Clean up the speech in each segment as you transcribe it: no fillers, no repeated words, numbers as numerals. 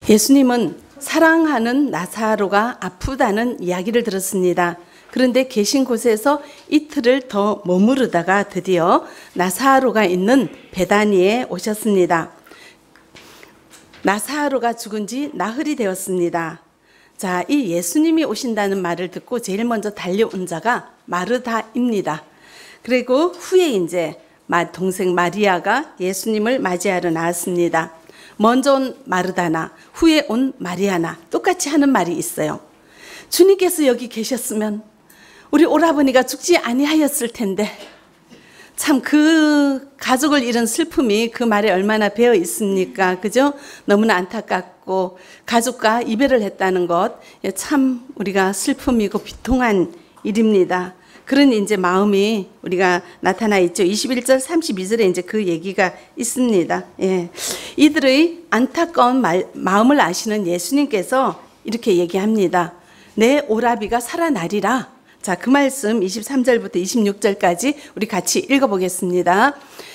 예수님은 사랑하는 나사로가 아프다는 이야기를 들었습니다. 그런데 계신 곳에서 이틀을 더 머무르다가 드디어 나사로가 있는 베다니에 오셨습니다. 나사로가 죽은 지 나흘이 되었습니다. 자, 이 예수님이 오신다는 말을 듣고 제일 먼저 달려온 자가 마르다입니다. 그리고 후에 이제 동생 마리아가 예수님을 맞이하러 나왔습니다. 먼저 온 마르다나 후에 온 마리아나 똑같이 하는 말이 있어요. 주님께서 여기 계셨으면 우리 오라버니가 죽지 아니하였을 텐데, 참 그 가족을 잃은 슬픔이 그 말에 얼마나 배어 있습니까? 그죠? 너무나 안타깝고 가족과 이별을 했다는 것, 참 우리가 슬픔이고 비통한 일입니다. 그런 이제 마음이 우리가 나타나 있죠. 21절 32절에 이제 그 얘기가 있습니다. 예. 이들의 안타까운 마음을 아시는 예수님께서 이렇게 얘기합니다. 내 오라비가 살아나리라. 자, 그 말씀 23절부터 26절까지 우리 같이 읽어보겠습니다.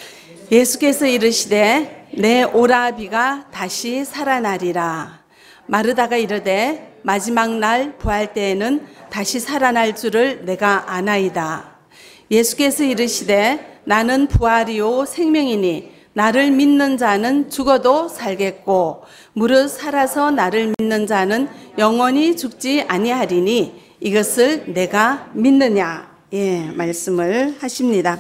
예수께서 이르시되 내 오라비가 다시 살아나리라. 마르다가 이르되 마지막 날 부활 때에는 다시 살아날 줄을 내가 아나이다. 예수께서 이르시되 나는 부활이요 생명이니 나를 믿는 자는 죽어도 살겠고 무릇 살아서 나를 믿는 자는 영원히 죽지 아니하리니 이것을 내가 믿느냐. 예, 말씀을 하십니다.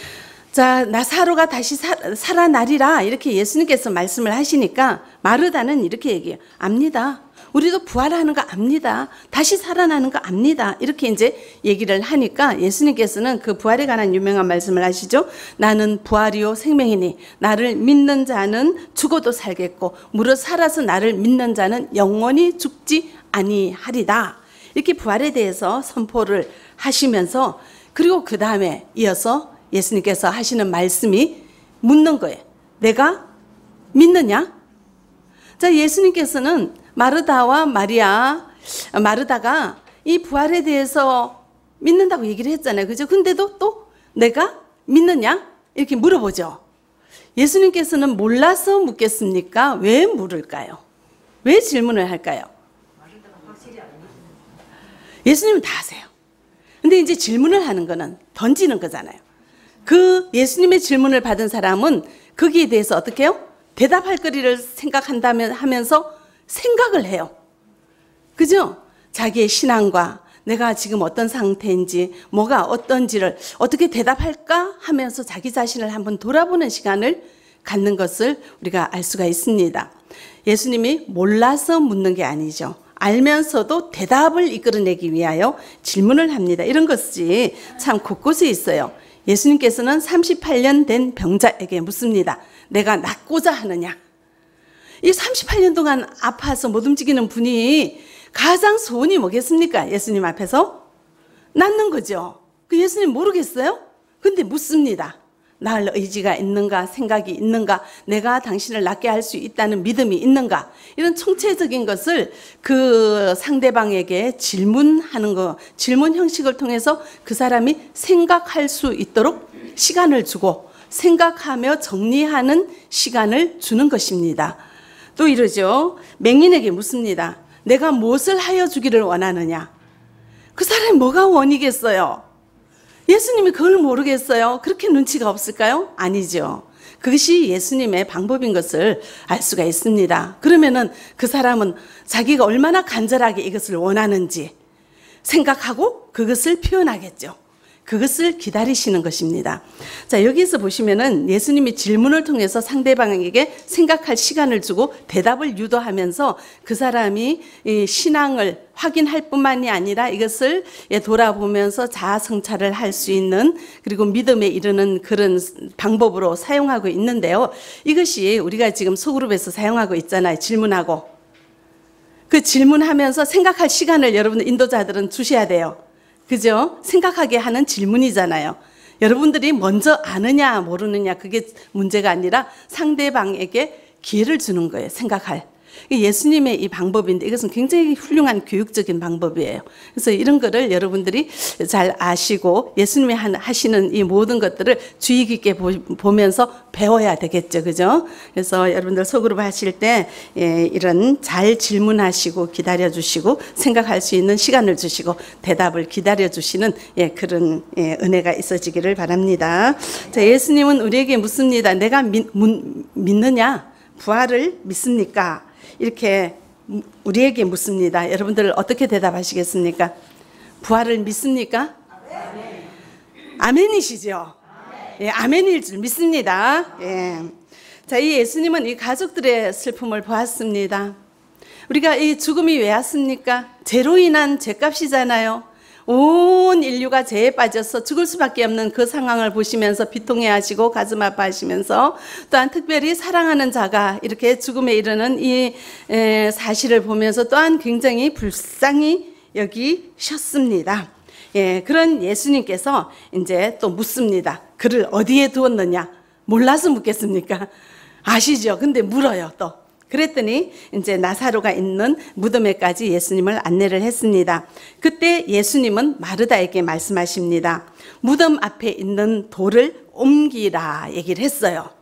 자, 나사로가 다시 살아나리라 이렇게 예수님께서 말씀을 하시니까 마르다는 이렇게 얘기해요. 압니다. 우리도 부활하는 거 압니다. 다시 살아나는 거 압니다. 이렇게 이제 얘기를 하니까 예수님께서는 그 부활에 관한 유명한 말씀을 하시죠. 나는 부활이요 생명이니 나를 믿는 자는 죽어도 살겠고 무릇 살아서 나를 믿는 자는 영원히 죽지 아니하리다. 이렇게 부활에 대해서 선포를 하시면서 그리고 그 다음에 이어서 예수님께서 하시는 말씀이 묻는 거예요. 내가 믿느냐? 자, 예수님께서는 마르다와 마르다가 이 부활에 대해서 믿는다고 얘기를 했잖아요. 그죠? 근데도 또 내가 믿느냐? 이렇게 물어보죠. 예수님께서는 몰라서 묻겠습니까? 왜 물을까요? 왜 질문을 할까요? 예수님은 다 아세요. 근데 이제 질문을 하는 거는 던지는 거잖아요. 그 예수님의 질문을 받은 사람은 거기에 대해서 어떻게 해요? 대답할 거리를 생각한다면 하면서 생각을 해요. 그죠? 자기의 신앙과 내가 지금 어떤 상태인지 뭐가 어떤지를 어떻게 대답할까 하면서 자기 자신을 한번 돌아보는 시간을 갖는 것을 우리가 알 수가 있습니다. 예수님이 몰라서 묻는 게 아니죠. 알면서도 대답을 이끌어내기 위하여 질문을 합니다. 이런 것이 참 곳곳에 있어요. 예수님께서는 38년 된 병자에게 묻습니다. 내가 낫고자 하느냐? 이 38년 동안 아파서 못 움직이는 분이 가장 소원이 뭐겠습니까? 예수님 앞에서 낫는 거죠. 그 예수님 모르겠어요? 근데 묻습니다. 나을 의지가 있는가, 생각이 있는가, 내가 당신을 낫게 할 수 있다는 믿음이 있는가, 이런 총체적인 것을 그 상대방에게 질문하는 거, 질문 형식을 통해서 그 사람이 생각할 수 있도록 시간을 주고 생각하며 정리하는 시간을 주는 것입니다. 또 이러죠. 맹인에게 묻습니다. 내가 무엇을 하여 주기를 원하느냐? 그 사람이 뭐가 원이겠어요? 예수님이 그걸 모르겠어요? 그렇게 눈치가 없을까요? 아니죠. 그것이 예수님의 방법인 것을 알 수가 있습니다. 그러면은 그 사람은 자기가 얼마나 간절하게 이것을 원하는지 생각하고 그것을 표현하겠죠. 그것을 기다리시는 것입니다. 자, 여기서 보시면은 예수님이 질문을 통해서 상대방에게 생각할 시간을 주고 대답을 유도하면서 그 사람이 이 신앙을 확인할 뿐만이 아니라 이것을 돌아보면서 자아 성찰을 할 수 있는 그리고 믿음에 이르는 그런 방법으로 사용하고 있는데요. 이것이 우리가 지금 소그룹에서 사용하고 있잖아요. 질문하고. 그 질문하면서 생각할 시간을 여러분들 인도자들은 주셔야 돼요. 그죠? 생각하게 하는 질문이잖아요. 여러분들이 먼저 아느냐 모르느냐 그게 문제가 아니라 상대방에게 기회를 주는 거예요. 생각할. 예수님의 이 방법인데 이것은 굉장히 훌륭한 교육적인 방법이에요. 그래서 이런 거를 여러분들이 잘 아시고 예수님이 하시는 이 모든 것들을 주의 깊게 보면서 배워야 되겠죠. 그죠? 그래서 여러분들 소그룹 하실 때 이런 잘 질문하시고 기다려주시고 생각할 수 있는 시간을 주시고 대답을 기다려주시는 그런 은혜가 있어지기를 바랍니다. 자, 예수님은 우리에게 묻습니다. 내가 믿느냐? 부활을 믿습니까? 이렇게 우리에게 묻습니다. 여러분들 어떻게 대답하시겠습니까? 부활을 믿습니까? 아멘. 아멘이시죠? 예, 아멘일 줄 믿습니다. 예. 자, 이 예수님은 이 가족들의 슬픔을 보았습니다. 우리가 이 죽음이 왜 왔습니까? 죄로 인한 죄값이잖아요. 온 인류가 죄에 빠져서 죽을 수밖에 없는 그 상황을 보시면서 비통해하시고 가슴 아파하시면서 또한 특별히 사랑하는 자가 이렇게 죽음에 이르는 이 사실을 보면서 또한 굉장히 불쌍히 여기셨습니다. 예, 그런 예수님께서 이제 또 묻습니다. 그를 어디에 두었느냐? 몰라서 묻겠습니까? 아시죠? 근데 물어요, 또. 그랬더니 이제 나사로가 있는 무덤에까지 예수님을 안내를 했습니다. 그때 예수님은 마르다에게 말씀하십니다. 무덤 앞에 있는 돌을 옮기라 얘기를 했어요.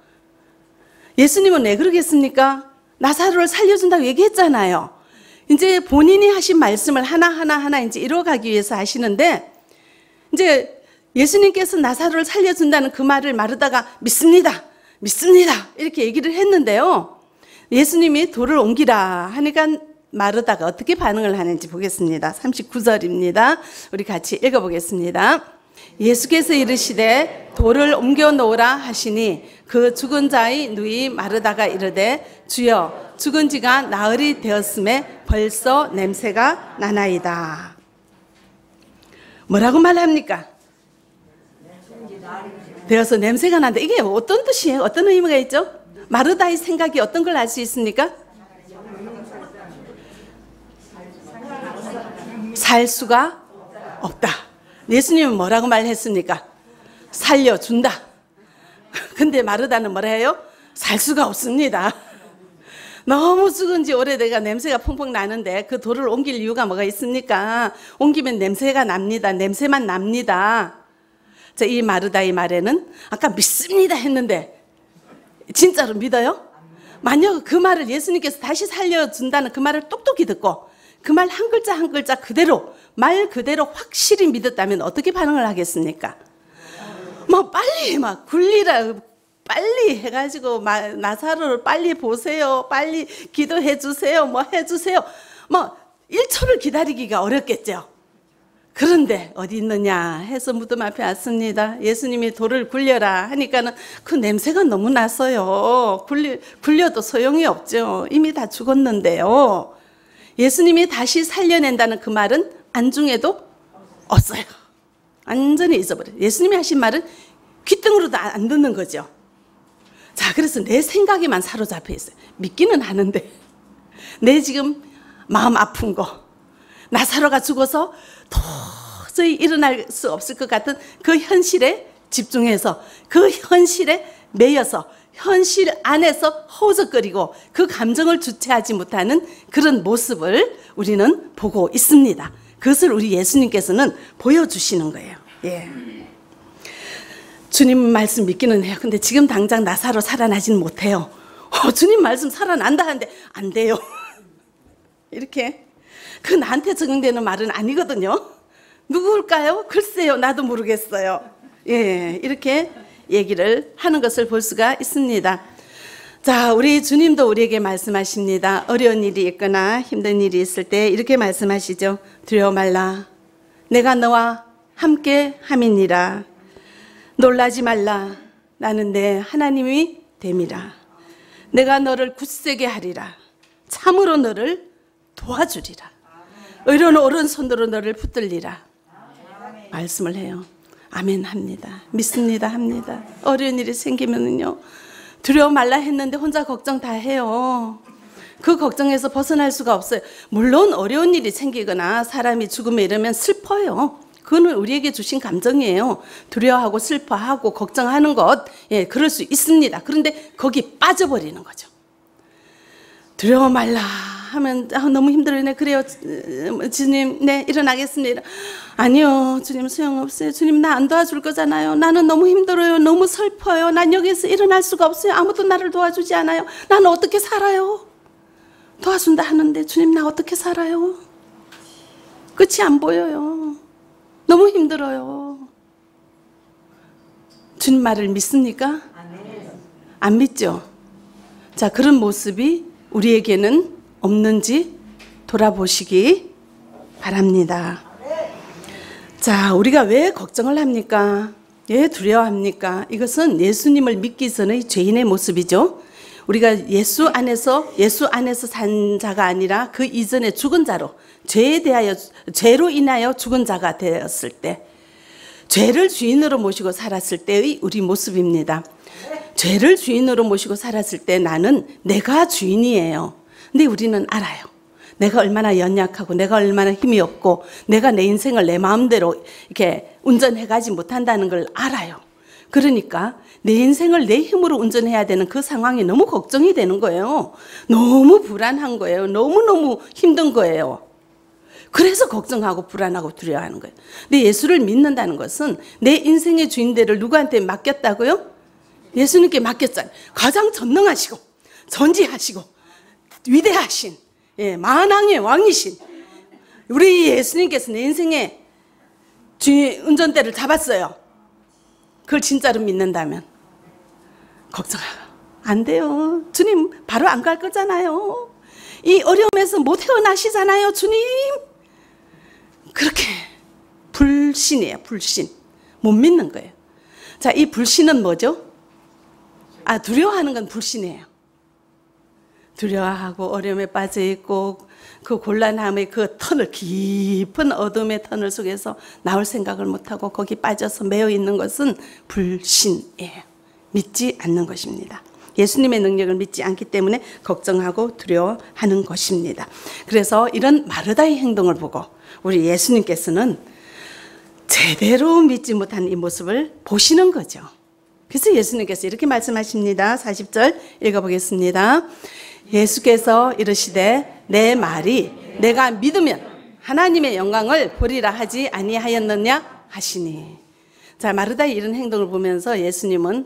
예수님은 왜 그러겠습니까? 나사로를 살려준다고 얘기했잖아요. 이제 본인이 하신 말씀을 하나하나 이제 이뤄가기 위해서 하시는데 이제 예수님께서 나사로를 살려준다는 그 말을 마르다가 믿습니다. 이렇게 얘기를 했는데요. 예수님이 돌을 옮기라 하니까 마르다가 어떻게 반응을 하는지 보겠습니다. 39절입니다. 우리 같이 읽어보겠습니다. 예수께서 이르시되 돌을 옮겨 놓으라 하시니 그 죽은 자의 누이 마르다가 이르되 주여 죽은 지가 나흘이 되었음에 벌써 냄새가 나나이다. 뭐라고 말합니까? 되어서 냄새가 난다. 이게 어떤 뜻이에요? 어떤 의미가 있죠? 마르다의 생각이 어떤 걸 알 수 있습니까? 살 수가 없다. 예수님은 뭐라고 말했습니까? 살려준다. 근데 마르다는 뭐라 해요? 살 수가 없습니다. 너무 죽은 지 오래돼가 냄새가 펑펑 나는데 그 돌을 옮길 이유가 뭐가 있습니까? 옮기면 냄새가 납니다. 냄새만 납니다. 자, 이 마르다의 말에는 아까 믿습니다 했는데 진짜로 믿어요? 만약 그 말을 예수님께서 다시 살려준다는 그 말을 똑똑히 듣고 그 말 한 글자 한 글자 그대로 말 그대로 확실히 믿었다면 어떻게 반응을 하겠습니까? 뭐 빨리 막 굴리라 빨리 해가지고 나사로를 빨리 보세요. 빨리 기도해 주세요. 뭐 해주세요. 뭐 1초를 기다리기가 어렵겠죠. 그런데 어디 있느냐 해서 무덤 앞에 왔습니다. 예수님이 돌을 굴려라 하니까는 그 냄새가 너무 났어요. 굴려도 소용이 없죠. 이미 다 죽었는데요. 예수님이 다시 살려낸다는 그 말은 안중에도 없어요. 완전히 잊어버려요. 예수님이 하신 말은 귓등으로도 안 듣는 거죠. 자, 그래서 내 생각에만 사로잡혀 있어요. 믿기는 하는데 내 지금 마음 아픈 거 나사로가 죽어서 도저히 일어날 수 없을 것 같은 그 현실에 집중해서 그 현실에 매여서 현실 안에서 허우적거리고 그 감정을 주체하지 못하는 그런 모습을 우리는 보고 있습니다. 그것을 우리 예수님께서는 보여주시는 거예요. 예. 주님 말씀 믿기는 해요. 근데 지금 당장 나사로 살아나지는 못해요. 주님 말씀 살아난다 하는데 안 돼요. 이렇게 그 나한테 적용되는 말은 아니거든요. 누구일까요? 글쎄요. 나도 모르겠어요. 예, 이렇게 얘기를 하는 것을 볼 수가 있습니다. 자, 우리 주님도 우리에게 말씀하십니다. 어려운 일이 있거나 힘든 일이 있을 때 이렇게 말씀하시죠. 두려워 말라. 내가 너와 함께 함이니라. 놀라지 말라. 나는 내 하나님이 됨이라. 내가 너를 굳세게 하리라. 참으로 너를 도와주리라. 의로운 오른손으로 너를 붙들리라. 말씀을 해요. 아멘 합니다. 믿습니다 합니다. 어려운 일이 생기면은요, 두려워 말라 했는데 혼자 걱정 다 해요. 그 걱정에서 벗어날 수가 없어요. 물론 어려운 일이 생기거나 사람이 죽음에 이르면 슬퍼요. 그거는 우리에게 주신 감정이에요. 두려워하고 슬퍼하고 걱정하는 것, 예, 그럴 수 있습니다. 그런데 거기 빠져버리는 거죠. 두려워 말라 하면 너무 힘들어요. 네, 그래요. 주님, 네, 일어나겠습니다. 아니요, 주님 소용없어요. 주님 나 안 도와줄 거잖아요. 나는 너무 힘들어요. 너무 슬퍼요. 난 여기서 일어날 수가 없어요. 아무도 나를 도와주지 않아요. 나는 어떻게 살아요? 도와준다 하는데 주님 나 어떻게 살아요? 끝이 안 보여요. 너무 힘들어요. 주님 말을 믿습니까? 안 믿죠? 자, 그런 모습이 우리에게는 없는지 돌아보시기 바랍니다. 자, 우리가 왜 걱정을 합니까? 왜 두려워합니까? 이것은 예수님을 믿기 전의 죄인의 모습이죠. 우리가 예수 안에서 산 자가 아니라 그 이전에 죽은 자로, 죄로 인하여 죽은 자가 되었을 때, 죄를 주인으로 모시고 살았을 때의 우리 모습입니다. 죄를 주인으로 모시고 살았을 때 나는 내가 주인이에요. 근데 우리는 알아요. 내가 얼마나 연약하고 내가 얼마나 힘이 없고 내가 내 인생을 내 마음대로 이렇게 운전해가지 못한다는 걸 알아요. 그러니까 내 인생을 내 힘으로 운전해야 되는 그 상황이 너무 걱정이 되는 거예요. 너무 불안한 거예요. 너무너무 힘든 거예요. 그래서 걱정하고 불안하고 두려워하는 거예요. 근데 예수를 믿는다는 것은 내 인생의 주인들을 누구한테 맡겼다고요? 예수님께 맡겼잖아요. 가장 전능하시고 전지하시고 위대하신, 예, 만왕의 왕이신 우리 예수님께서 내 인생의 운전대를 잡았어요. 그걸 진짜로 믿는다면 걱정 안 돼요. 주님 바로 안 갈 거잖아요. 이 어려움에서 못 헤어나시잖아요. 주님. 그렇게 불신이에요. 불신. 못 믿는 거예요. 자, 이 불신은 뭐죠? 두려워하는 건 불신이에요. 두려워하고 어려움에 빠져 있고 그 곤란함의 그 터널, 깊은 어둠의 터널 속에서 나올 생각을 못하고 거기 빠져서 매여 있는 것은 불신이에요. 믿지 않는 것입니다. 예수님의 능력을 믿지 않기 때문에 걱정하고 두려워하는 것입니다. 그래서 이런 마르다의 행동을 보고 우리 예수님께서는 제대로 믿지 못한 이 모습을 보시는 거죠. 그래서 예수님께서 이렇게 말씀하십니다. 40절 읽어보겠습니다. 예수께서 이르시되 내 말이 내가 믿으면 하나님의 영광을 보리라 하지 아니하였느냐 하시니. 자, 마르다의 이런 행동을 보면서 예수님은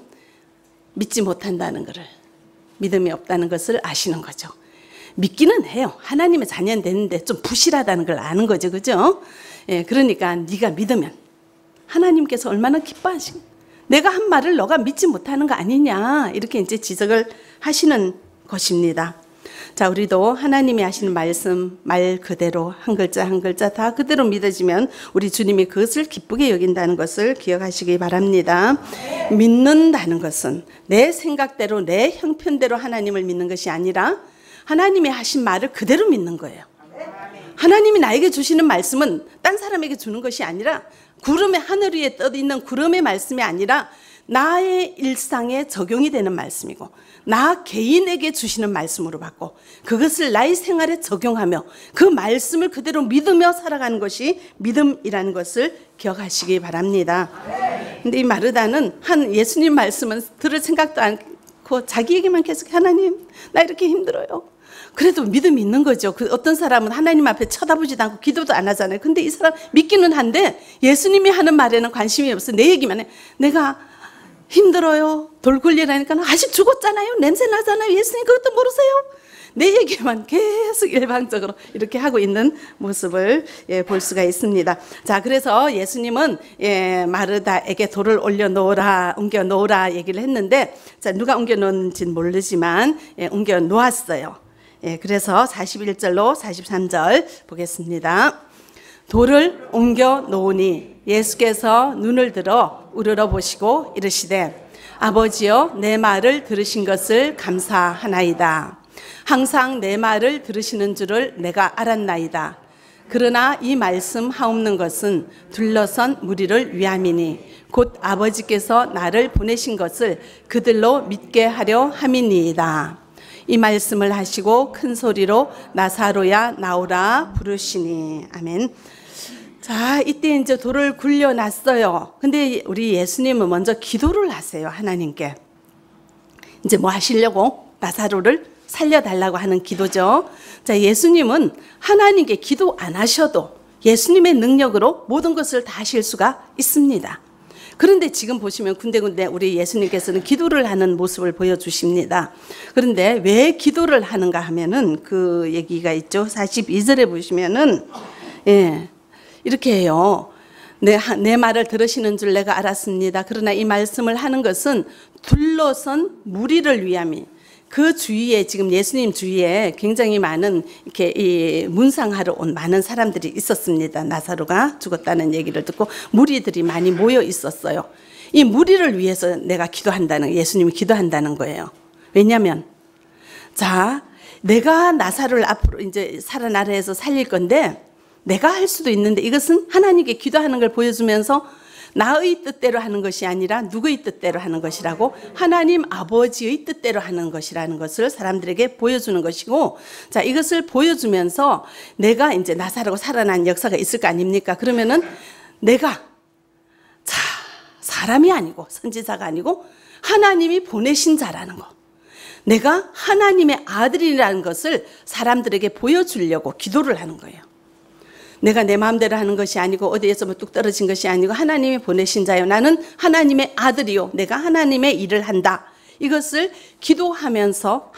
믿지 못한다는 것을, 믿음이 없다는 것을 아시는 거죠. 믿기는 해요. 하나님의 자녀는 되는데 좀 부실하다는 걸 아는 거죠. 그죠? 예, 그러니까 네가 믿으면 하나님께서 얼마나 기뻐하시고 내가 한 말을 너가 믿지 못하는 거 아니냐 이렇게 이제 지적을 하시는 것입니다. 자, 우리도 하나님이 하시는 말씀 말 그대로 한 글자 한 글자 다 그대로 믿어지면 우리 주님이 그것을 기쁘게 여긴다는 것을 기억하시기 바랍니다. 믿는다는 것은 내 생각대로 내 형편대로 하나님을 믿는 것이 아니라 하나님이 하신 말을 그대로 믿는 거예요. 하나님이 나에게 주시는 말씀은 딴 사람에게 주는 것이 아니라 구름의 하늘 위에 떠 있는 구름의 말씀이 아니라 나의 일상에 적용이 되는 말씀이고 나 개인에게 주시는 말씀으로 받고 그것을 나의 생활에 적용하며 그 말씀을 그대로 믿으며 살아가는 것이 믿음이라는 것을 기억하시기 바랍니다. 근데 이 마르다는 예수님 말씀은 들을 생각도 않고 자기 얘기만 계속 하나님 나 이렇게 힘들어요. 그래도 믿음이 있는 거죠. 어떤 사람은 하나님 앞에 쳐다보지도 않고 기도도 안 하잖아요. 근데 이 사람 믿기는 한데 예수님이 하는 말에는 관심이 없어. 내 얘기만 해. 내가 힘들어요. 돌 굴리라니까 아직 죽었잖아요. 냄새 나잖아요. 예수님 그것도 모르세요? 내 얘기만 계속 일방적으로 이렇게 하고 있는 모습을 볼 수가 있습니다. 자, 그래서 예수님은 마르다에게 돌을 옮겨 놓으라 얘기를 했는데, 자, 누가 옮겨 놓은지는 모르지만 옮겨 놓았어요. 그래서 41절로 43절 보겠습니다. 돌을 옮겨 놓으니 예수께서 눈을 들어 우러러 보시고 이르시되 아버지여 내 말을 들으신 것을 감사하나이다. 항상 내 말을 들으시는 줄을 내가 알았나이다. 그러나 이 말씀 하옵는 것은 둘러선 무리를 위함이니 곧 아버지께서 나를 보내신 것을 그들로 믿게 하려 함이니이다. 이 말씀을 하시고 큰 소리로 나사로야 나오라 부르시니. 아멘. 자, 이때 이제 돌을 굴려놨어요. 근데 우리 예수님은 먼저 기도를 하세요. 하나님께. 이제 뭐 하시려고? 나사로를 살려달라고 하는 기도죠. 자, 예수님은 하나님께 기도 안 하셔도 예수님의 능력으로 모든 것을 다 하실 수가 있습니다. 그런데 지금 보시면 군데군데 우리 예수님께서는 기도를 하는 모습을 보여주십니다. 그런데 왜 기도를 하는가 하면은 그 얘기가 있죠. 42절에 보시면은 이렇게 해요. 내 말을 들으시는 줄 내가 알았습니다. 그러나 이 말씀을 하는 것은 둘러선 무리를 위함이. 그 주위에 지금 예수님 주위에 굉장히 많은 이렇게 이 문상하러 온 많은 사람들이 있었습니다. 나사로가 죽었다는 얘기를 듣고 무리들이 많이 모여 있었어요. 이 무리를 위해서 내가 기도한다는, 예수님이 기도한다는 거예요. 왜냐하면 자, 내가 나사로를 앞으로 이제 살아나라 해서 살릴 건데 내가 할 수도 있는데 이것은 하나님께 기도하는 걸 보여주면서 나의 뜻대로 하는 것이 아니라 누구의 뜻대로 하는 것이라고, 하나님 아버지의 뜻대로 하는 것이라는 것을 사람들에게 보여주는 것이고, 자, 이것을 보여주면서 내가 이제 나사로가 살아난 역사가 있을 거 아닙니까? 그러면은 내가 자, 사람이 아니고 선지자가 아니고 하나님이 보내신 자라는 거, 내가 하나님의 아들이라는 것을 사람들에게 보여주려고 기도를 하는 거예요. 내가 내 마음대로 하는 것이 아니고 어디에서 뭐 뚝 떨어진 것이 아니고 하나님이 보내신 자요, 나는 하나님의 아들이요, 내가 하나님의 일을 한다. 이것을 기도하면서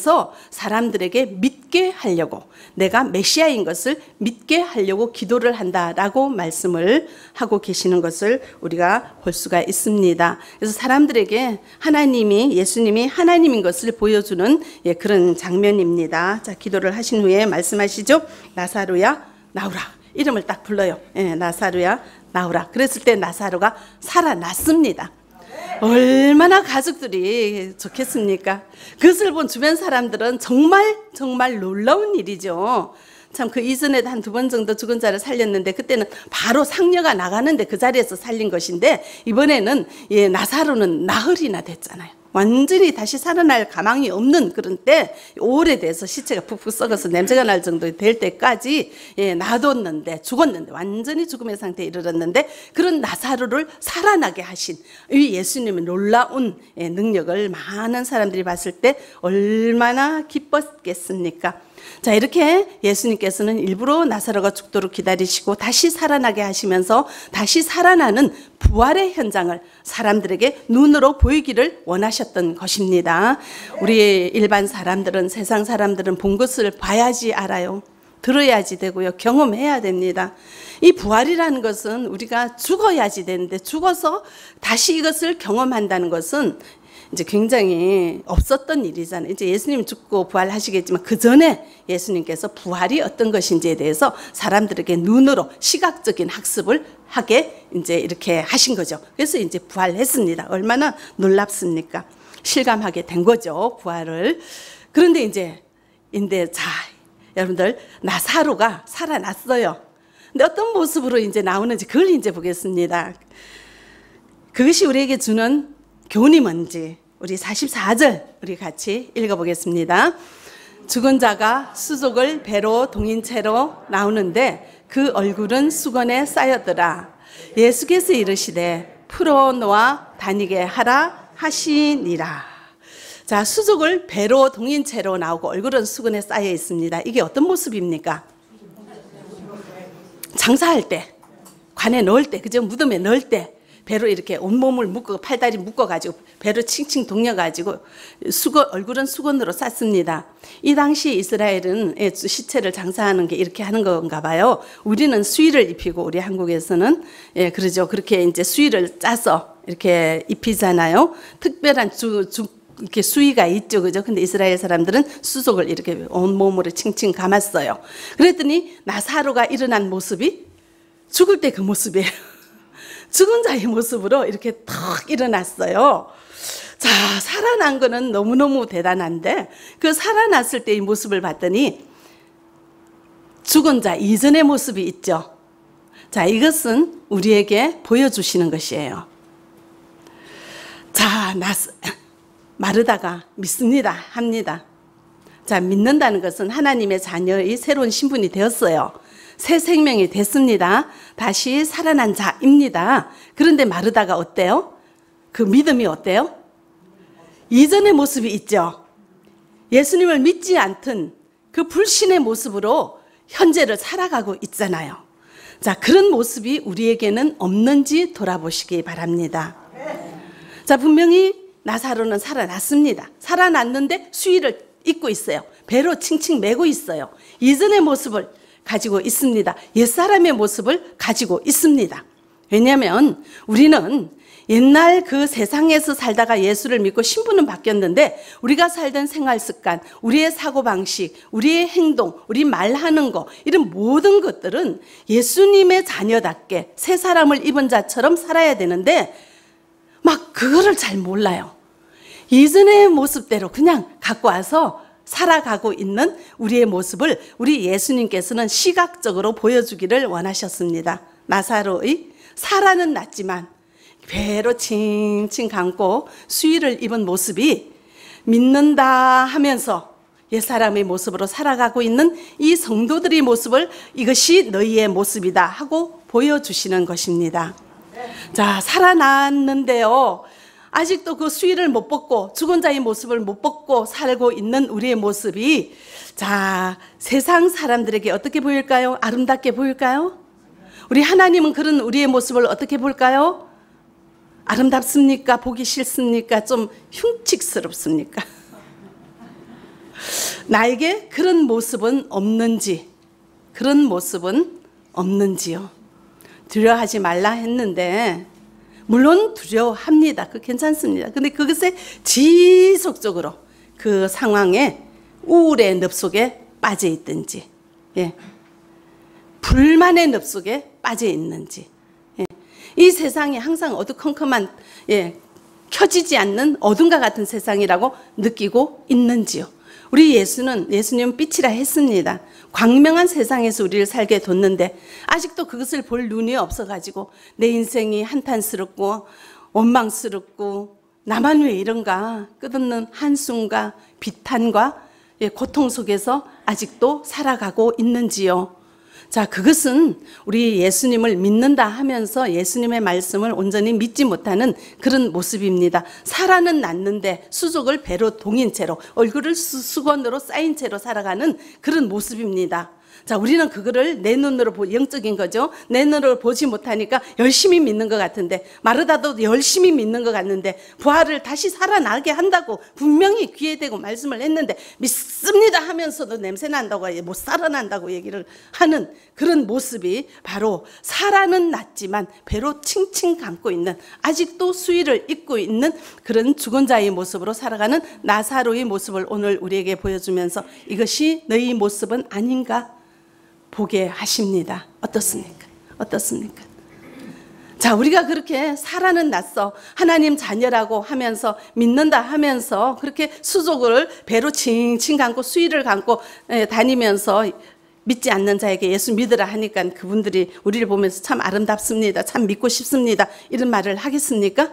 사람들에게 믿게 하려고, 내가 메시아인 것을 믿게 하려고 기도를 한다라고 말씀을 하고 계시는 것을 우리가 볼 수가 있습니다. 그래서 사람들에게 하나님이, 예수님이 하나님인 것을 보여주는 그런 장면입니다. 자, 기도를 하신 후에 말씀하시죠. 나사로야 나오라. 이름을 딱 불러요. 나사로야 나오라. 그랬을 때 나사로가 살아났습니다. 얼마나 가족들이 좋겠습니까? 그것을 본 주변 사람들은 정말 놀라운 일이죠. 참, 그 이전에도 한 2번 정도 죽은 자를 살렸는데 그때는 바로 상녀가 나가는데 그 자리에서 살린 것인데, 이번에는 나사로는 나흘이나 됐잖아요. 완전히 다시 살아날 가망이 없는 그런 때, 오래돼서 시체가 푹푹 썩어서 냄새가 날 정도 될 때까지 놔뒀는데, 죽었는데, 완전히 죽음의 상태에 이르렀는데, 그런 나사로를 살아나게 하신 이 예수님의 놀라운 능력을 많은 사람들이 봤을 때 얼마나 기뻤겠습니까? 자, 이렇게 예수님께서는 일부러 나사로가 죽도록 기다리시고 다시 살아나게 하시면서 다시 살아나는 부활의 현장을 사람들에게 눈으로 보이기를 원하셨던 것입니다. 우리 일반 사람들은, 세상 사람들은 본 것을 봐야지 알아요. 들어야지 되고요. 경험해야 됩니다. 이 부활이라는 것은 우리가 죽어야지 되는데, 죽어서 다시 이것을 경험한다는 것은 이제 굉장히 없었던 일이잖아요. 이제 예수님 죽고 부활하시겠지만 그 전에 예수님께서 부활이 어떤 것인지에 대해서 사람들에게 눈으로 시각적인 학습을 하게 이제 이렇게 하신 거죠. 그래서 이제 부활했습니다. 얼마나 놀랍습니까? 실감하게 된 거죠, 부활을. 그런데 자, 여러분들, 나사로가 살아났어요. 근데 어떤 모습으로 이제 나오는지 그걸 이제 보겠습니다. 그것이 우리에게 주는 교훈이 뭔지 우리 44절 우리 같이 읽어보겠습니다. 죽은 자가 수족을 배로 동인 채로 나오는데 그 얼굴은 수건에 쌓였더라. 예수께서 이르시되 풀어놓아 다니게 하라 하시니라. 자, 수족을 배로 동인 채로 나오고 얼굴은 수건에 쌓여 있습니다. 이게 어떤 모습입니까? 장사할 때, 관에 넣을 때, 그죠? 무덤에 넣을 때 배로 이렇게 온몸을 묶고 팔다리 묶어가지고 배로 칭칭 동여가지고 얼굴은 수건으로 쌌습니다. 이 당시 이스라엘은 시체를 장사하는 게 이렇게 하는 건가 봐요. 우리는 수의를 입히고 우리 한국에서는 그러죠. 그렇게 이제 수의를 짜서 이렇게 입히잖아요. 특별한 이렇게 수의가 있죠, 그죠? 근데 이스라엘 사람들은 수족을 이렇게 온몸으로 칭칭 감았어요. 그랬더니 나사로가 일어난 모습이 죽을 때 그 모습이에요. 죽은 자의 모습으로 이렇게 탁 일어났어요. 자, 살아난 거는 너무너무 대단한데 그 살아났을 때의 모습을 봤더니 죽은 자 이전의 모습이 있죠. 자, 이것은 우리에게 보여주시는 것이에요. 자, 마르다가 믿습니다, 합니다. 자, 믿는다는 것은 하나님의 자녀의 새로운 신분이 되었어요. 새 생명이 됐습니다. 다시 살아난 자입니다. 그런데 마르다가 어때요? 그 믿음이 어때요? 이전의 모습이 있죠. 예수님을 믿지 않던 그 불신의 모습으로 현재를 살아가고 있잖아요. 자, 그런 모습이 우리에게는 없는지 돌아보시기 바랍니다. 자, 분명히 나사로는 살아났습니다. 살아났는데 수의를 입고 있어요. 배로 칭칭 메고 있어요. 이전의 모습을 가지고 있습니다. 옛사람의 모습을 가지고 있습니다. 왜냐하면 우리는 옛날 그 세상에서 살다가 예수를 믿고 신분은 바뀌었는데 우리가 살던 생활 습관, 우리의 사고방식, 우리의 행동, 우리 말하는 거 이런 모든 것들은 예수님의 자녀답게 새 사람을 입은 자처럼 살아야 되는데 막 그거를 잘 몰라요. 이전의 모습대로 그냥 갖고 와서 살아가고 있는 우리의 모습을 우리 예수님께서는 시각적으로 보여주기를 원하셨습니다. 나사로의 살아는 났지만 배로 칭칭 감고 수의를 입은 모습이 믿는다 하면서 옛사람의 모습으로 살아가고 있는 이 성도들의 모습을 이것이 너희의 모습이다 하고 보여주시는 것입니다. 자, 살아났는데요. 아직도 그 수의를 못 벗고 죽은 자의 모습을 못 벗고 살고 있는 우리의 모습이 자, 세상 사람들에게 어떻게 보일까요? 아름답게 보일까요? 우리 하나님은 그런 우리의 모습을 어떻게 볼까요? 아름답습니까? 보기 싫습니까? 좀 흉측스럽습니까? 나에게 그런 모습은 없는지, 그런 모습은 없는지요. 두려워하지 말라 했는데 물론 두려워합니다. 그 괜찮습니다. 근데 그것에 지속적으로 그 상황에 우울의 늪 속에 빠져 있든지, 예. 불만의 늪 속에 빠져 있는지, 예. 이 세상이 항상 어두컴컴한, 예, 켜지지 않는 어둠과 같은 세상이라고 느끼고 있는지요. 우리 예수님은 빛이라 했습니다. 광명한 세상에서 우리를 살게 뒀는데 아직도 그것을 볼 눈이 없어가지고 내 인생이 한탄스럽고 원망스럽고 나만 왜 이런가 끝없는 한숨과 비탄과 고통 속에서 아직도 살아가고 있는지요. 자, 그것은 우리 예수님을 믿는다 하면서 예수님의 말씀을 온전히 믿지 못하는 그런 모습입니다. 살아는 났는데 수족을 배로 동인 채로 얼굴을 수건으로 쌓인 채로 살아가는 그런 모습입니다. 자, 우리는 그거를 내 눈으로 영적인 거죠. 내 눈으로 보지 못하니까 열심히 믿는 것 같은데 마르다도 열심히 믿는 것 같는데 부활을 다시 살아나게 한다고 분명히 귀에 대고 말씀을 했는데 믿습니다 하면서도 냄새 난다고 못 살아난다고 얘기를 하는 그런 모습이 바로 살아는 났지만 배로 칭칭 감고 있는 아직도 수의를 입고 있는 그런 죽은 자의 모습으로 살아가는 나사로의 모습을 오늘 우리에게 보여주면서 이것이 너희 모습은 아닌가 보게 하십니다. 어떻습니까? 어떻습니까? 자, 우리가 그렇게 살아는 났어. 하나님 자녀라고 하면서 믿는다 하면서 그렇게 수족을 배로 칭칭 감고 수의를 감고 다니면서 믿지 않는 자에게 예수 믿으라 하니까 그분들이 우리를 보면서 참 아름답습니다. 참 믿고 싶습니다. 이런 말을 하겠습니까?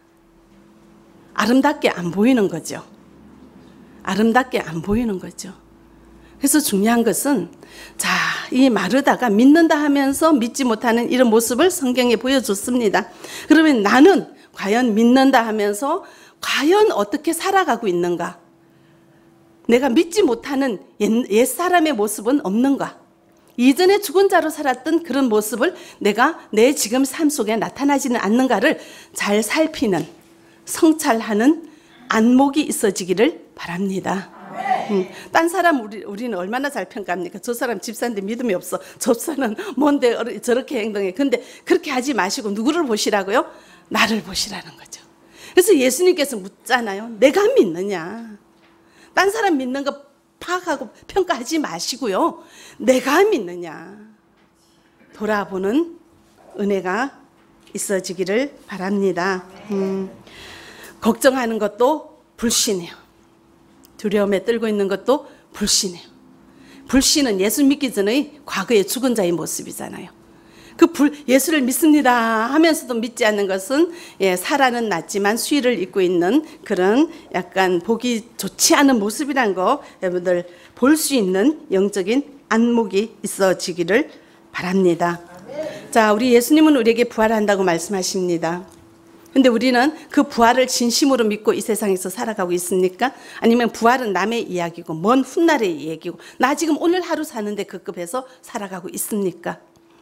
아름답게 안 보이는 거죠. 아름답게 안 보이는 거죠. 그래서 중요한 것은 자, 이 마르다가 믿는다 하면서 믿지 못하는 이런 모습을 성경에 보여줬습니다. 그러면 나는 과연 믿는다 하면서 과연 어떻게 살아가고 있는가? 내가 믿지 못하는 옛사람의 모습은 없는가? 이전에 죽은 자로 살았던 그런 모습을 내가 내 지금 삶 속에 나타나지는 않는가를 잘 살피는 성찰하는 안목이 있어지기를 바랍니다. 딴 사람 우리는 얼마나 잘 평가합니까? 저 사람 집사인데 믿음이 없어. 저 사람은 뭔데 저렇게 행동해. 근데 그렇게 하지 마시고 누구를 보시라고요? 나를 보시라는 거죠. 그래서 예수님께서 묻잖아요. 내가 믿느냐? 딴 사람 믿는 거 파악하고 평가하지 마시고요. 내가 믿느냐? 돌아보는 은혜가 있어지기를 바랍니다. 걱정하는 것도 불신이에요. 두려움에 떨고 있는 것도 불신이에요. 불신은 예수 믿기 전의 과거의 죽은 자의 모습이잖아요. 예수를 믿습니다 하면서도 믿지 않는 것은 살아는 났지만 수의를 입고 있는 그런 약간 보기 좋지 않은 모습이란 거 여러분들 볼 수 있는 영적인 안목이 있어지기를 바랍니다. 자, 우리 예수님은 우리에게 부활한다고 말씀하십니다. 근데 우리는 그 부활을 진심으로 믿고 이 세상에서 살아가고 있습니까? 아니면 부활은 남의 이야기고 먼 훗날의 이야기고 나 지금 오늘 하루 사는데 그 급해서 살아가고 있습니까?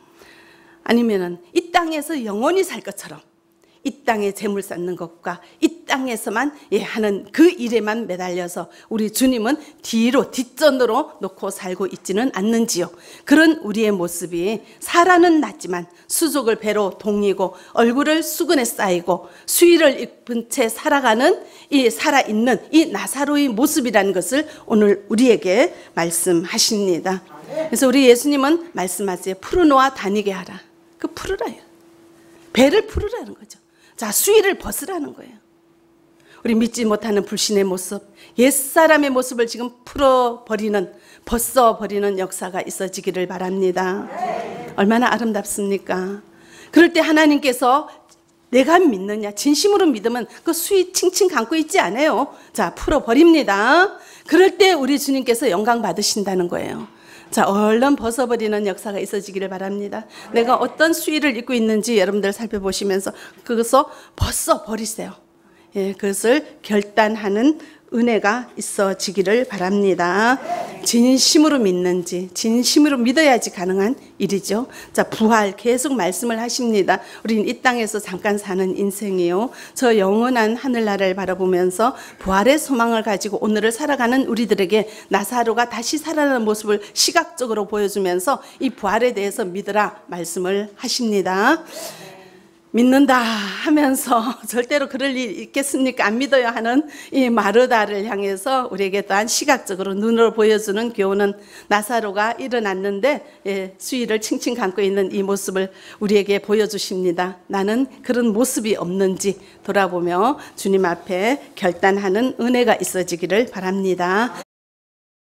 아니면은 이 땅에서 영원히 살 것처럼 이 땅에 재물 쌓는 것과 이 땅에서만 하는 그 일에만 매달려서 우리 주님은 뒤로 뒷전으로 놓고 살고 있지는 않는지요. 그런 우리의 모습이 사라는 났지만 수족을 배로 동이고 얼굴을 수건에 쌓이고 수의를 입은 채 살아가는 이 살아있는 이 나사로의 모습이라는 것을 오늘 우리에게 말씀하십니다. 그래서 우리 예수님은 말씀하세요. 풀어놓아 다니게 하라. 그 풀으라요. 배를 풀으라는 거죠. 자, 수의를 벗으라는 거예요. 우리 믿지 못하는 불신의 모습, 옛사람의 모습을 지금 풀어버리는, 벗어버리는 역사가 있어지기를 바랍니다. 얼마나 아름답습니까? 그럴 때 하나님께서 내가 믿느냐, 진심으로 믿으면 그 수의 칭칭 감고 있지 않아요. 자, 풀어버립니다. 그럴 때 우리 주님께서 영광 받으신다는 거예요. 자, 얼른 벗어버리는 역사가 있어지기를 바랍니다. 내가 어떤 수의를 입고 있는지 여러분들 살펴보시면서 그것을 벗어버리세요. 그것을 결단하는 은혜가 있어지기를 바랍니다. 진심으로 믿는지, 진심으로 믿어야지 가능한 일이죠. 자, 부활 계속 말씀을 하십니다. 우리는 이 땅에서 잠깐 사는 인생이요. 저 영원한 하늘나라를 바라보면서 부활의 소망을 가지고 오늘을 살아가는 우리들에게 나사로가 다시 살아나는 모습을 시각적으로 보여주면서 이 부활에 대해서 믿으라 말씀을 하십니다. 믿는다 하면서 절대로 그럴 일 있겠습니까? 안 믿어요 하는 이 마르다를 향해서 우리에게 또한 시각적으로 눈으로 보여주는 교훈은 나사로가 일어났는데 수의를 칭칭 감고 있는 이 모습을 우리에게 보여주십니다. 나는 그런 모습이 없는지 돌아보며 주님 앞에 결단하는 은혜가 있어지기를 바랍니다.